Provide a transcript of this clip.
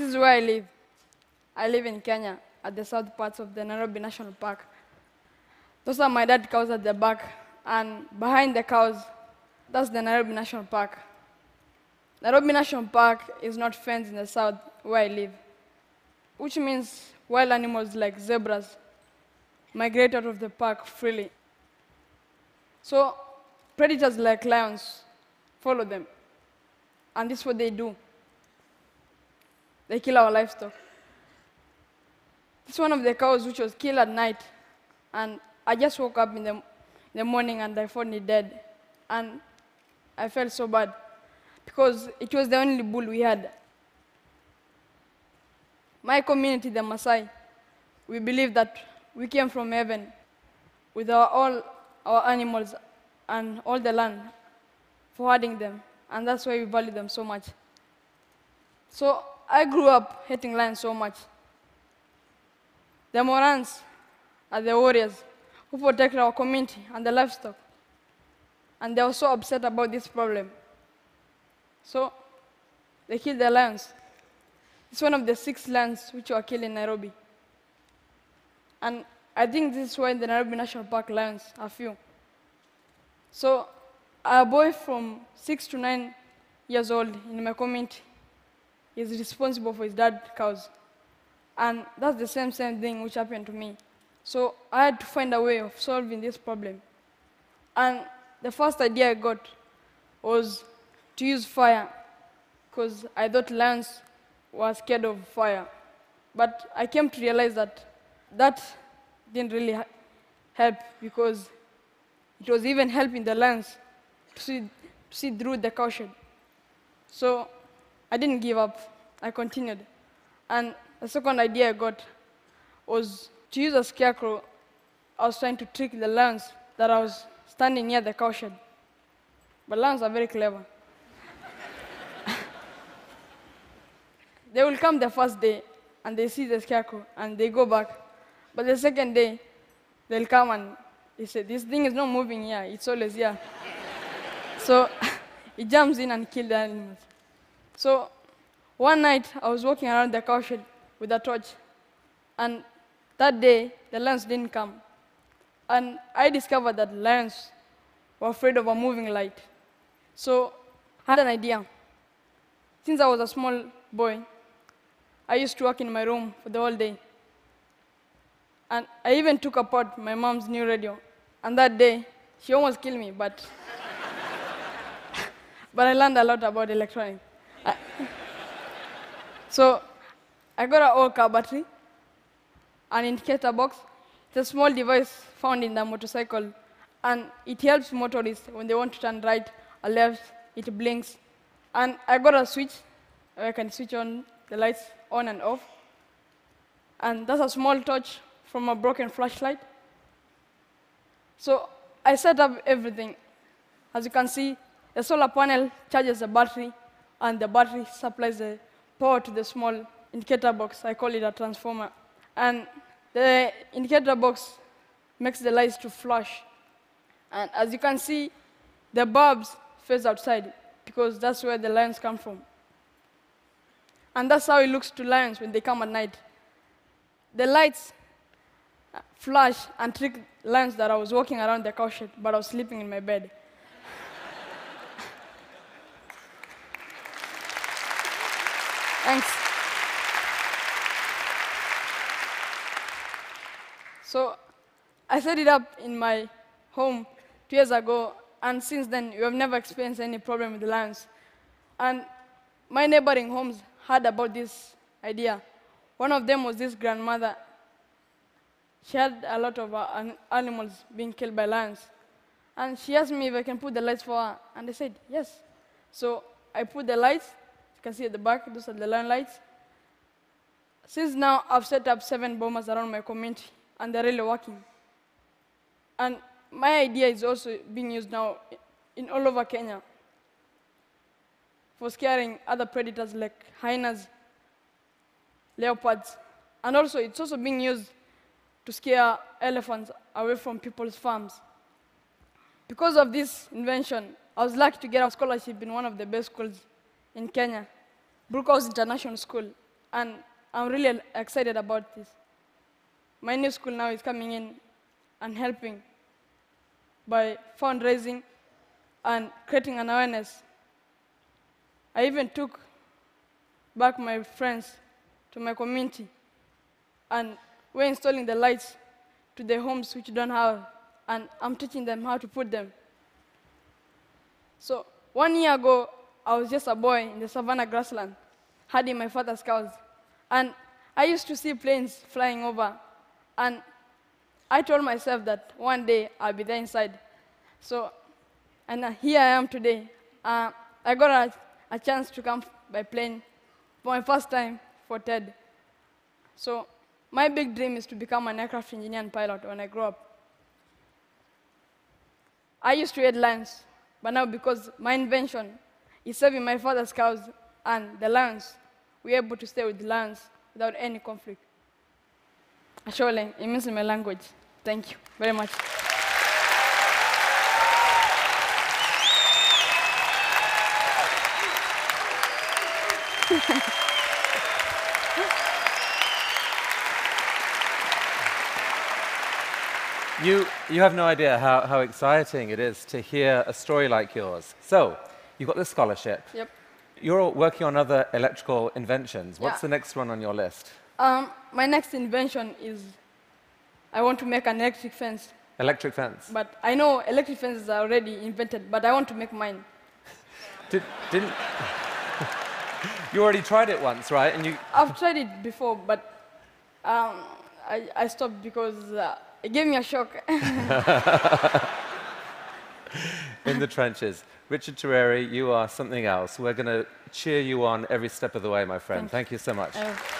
is where I live. I live in Kenya, at the south parts of the Nairobi National Park. Those are my dead cows at the back, and behind the cows, that's the Nairobi National Park. Nairobi National Park is not fenced in the south where I live, which means wild animals like zebras migrate out of the park freely. So predators like lions follow them, and this is what they do. They kill our livestock. This is one of the cows which was killed at night, and I just woke up in the morning and I found it dead. And I felt so bad, because it was the only bull we had. My community, the Masai, we believe that we came from heaven with all our animals and all the land for herding them, and that's why we value them so much. So I grew up hating lions so much. The Morans are the warriors who protect our community and the livestock, and they were so upset about this problem. So they killed the lions. It's one of the 6 lions which were killed in Nairobi. And I think this is why the Nairobi National Park lions are few. So a boy from 6 to 9 years old in my community is responsible for his dad's cows. And that's the same thing which happened to me. So I had to find a way of solving this problem. And the first idea I got was to use fire, because I thought lions were scared of fire. But I came to realize that that didn't really help, because it was even helping the lions to see through the cowshed. So I didn't give up. I continued. And the second idea I got was to use a scarecrow. I was trying to trick the lions that I was standing near the cowshed. But lions are very clever. They will come the first day, and they see the scarecrow, and they go back. But the second day, they'll come and they say, this thing is not moving here, it's always here. So it jumps in and kills the animals. So one night, I was walking around the cowshed with a torch, and that day, the lions didn't come. And I discovered that lions were afraid of a moving light. So I had an idea. Since I was a small boy, I used to work in my room for the whole day. And I even took apart my mom's new radio. And that day, she almost killed me, but I learned a lot about electronics. So I got an old car battery, an indicator box. It's a small device found in the motorcycle, and it helps motorists when they want to turn right or left. It blinks. And I got a switch where I can switch on the lights on and off. And that's a small torch from a broken flashlight. So I set up everything. As you can see, the solar panel charges the battery, and the battery supplies the power to the small indicator box. I call it a transformer. And the indicator box makes the lights to flash. And as you can see, the bulbs face outside, because that's where the lions come from. And that's how it looks to lions when they come at night. The lights flash and trick lions that I was walking around the cowshed, but I was sleeping in my bed. Thanks. So I set it up in my home 2 years ago, and since then, we have never experienced any problem with the lions. And my neighboring homes heard about this idea. One of them was this grandmother. She had a lot of animals being killed by lions. And she asked me if I can put the lights for her, and I said, yes. So I put the lights. You can see at the back, those are the lion lights. Since now, I've set up 7 bombers around my community, and they're really working. And my idea is also being used now in all over Kenya for scaring other predators like hyenas, leopards, and also it's also being used to scare elephants away from people's farms. Because of this invention, I was lucky to get a scholarship in one of the best schools in Kenya, Brookhouse International School. and I'm really excited about this. My new school now is coming in and helping by fundraising and creating an awareness. I even took back my friends to my community, and we're installing the lights to the homes which don't have, and I'm teaching them how to put them. So 1 year ago, I was just a boy in the savannah grassland, herding my father's cows. And I used to see planes flying over, and I told myself that one day I'll be there inside. So, and here I am today. I got a chance to come by plane for my first time for TED. So my big dream is to become an aircraft engineer and pilot when I grow up. I used to hate lions, but now because my invention is saving my father's cows and the lions, we're able to stay with the lions without any conflict. Ashole, it means in my language. Thank you very much. You have no idea how exciting it is to hear a story like yours. So, you got this scholarship. Yep. You're working on other electrical inventions. What's the next one on your list? My next invention is I want to make an electric fence. Electric fence? But I know electric fences are already invented, but I want to make mine. Didn't... You already tried it once, right? And I've tried it before, but I stopped because it gave me a shock. In the trenches. Richard Turere, you are something else. We're going to cheer you on every step of the way, my friend. Thank you so much.